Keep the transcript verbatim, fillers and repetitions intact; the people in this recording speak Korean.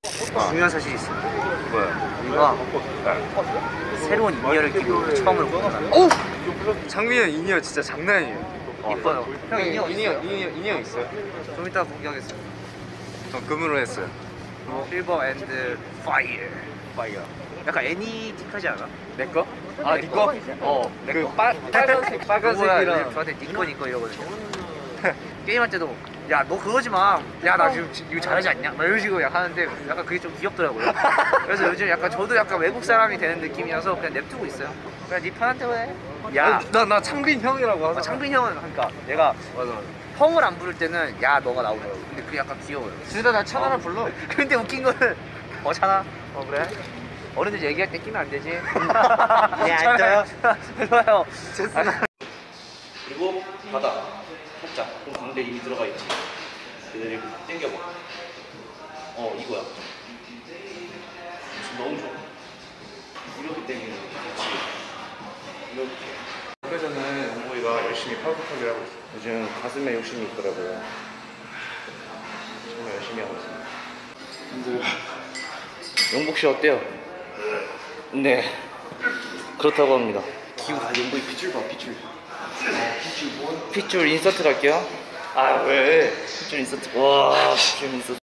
중요한 사실이 있어. 뭐야? 우리가 새로운 인이어를 끼고 처음으로 보거나. 오! 장민이 형 인이어 진짜 장난 아니에요. 이뻐요. 형 인이어 인이어 있어요? 인이어 인이어 있어요? 좀 이따 공개하겠어요. 전 금으로 했어요. 실버 앤드 파이어. 파이어. 약간 애니틱하지 않아? 내 거? 아, 네 거? 어, 내 그 거. 빨, 빨간색, 빨간색이랑. 저한테 니꺼 니꺼 이러거든요. 게임할 때도 야 너 그러지 마. 야 나 지금 이거 잘하지 않냐? 막 이런 식으로 약간 하는데 약간 그게 좀 귀엽더라고요. 그래서 요즘 약간 저도 약간 외국 사람이 되는 느낌이어서 그냥 냅두고 있어요. 그냥 네 편한 대로 해. 야 나, 나 창빈 형이라고 하잖아. 아, 창빈 형은 그러니까 내가 맞아, 맞아. 형을 안 부를 때는 야 너가 나오더라고. 근데 그게 약간 귀여워요. 둘 다 나 찬아라 불러. 근데 웃긴 거는 어 찬아 어 그래? 어른들 얘기할 때 끼면 안 되지? 네 알죠. 좋아요. 그리고 바다 살짝 좀 광대 이미 들어가 있지. 그대로 이렇게 당겨봐. 어 이거야. 지금 너무 좋아. 이렇게 당기는 거. 그렇지. 이렇게. 아까 전에 영보이가 열심히 팔굽혀펴기를 하고 있어요. 요즘 가슴에 욕심이 있더라고요. 정말 열심히 하고 있어요. 힘들어. 용복 씨 어때요? 네. 그렇다고 합니다. 기우가 용복이 핏줄 봐, 핏줄. 핏줄 인서트 갈게요. 아, 왜? 핏줄 인서트. 와, 핏줄 인서트.